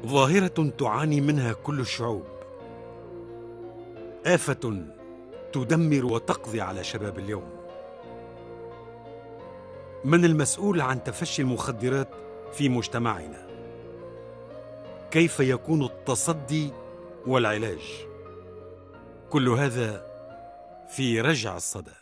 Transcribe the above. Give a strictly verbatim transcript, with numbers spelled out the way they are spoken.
ظاهرة تعاني منها كل الشعوب، آفة تدمر وتقضي على شباب اليوم. من المسؤول عن تفشي المخدرات في مجتمعنا؟ كيف يكون التصدي والعلاج؟ كل هذا في رجع الصدى.